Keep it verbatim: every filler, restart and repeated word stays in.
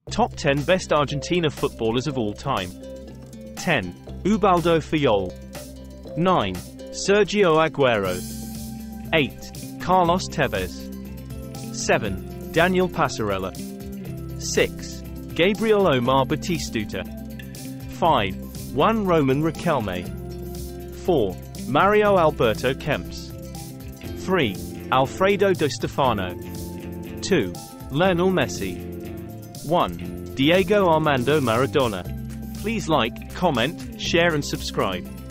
Top ten Best Argentina Footballers of All Time. ten. Ubaldo Fillol. nine. Sergio Aguero. eight. Carlos Tevez. seven. Daniel Passarella. six. Gabriel Omar Batistuta. five. Juan Roman Riquelme. four. Mario Alberto Kempes. three. Alfredo Di Stefano. two. Lionel Messi. one. Diego Armando Maradona. Please like, comment, share and subscribe.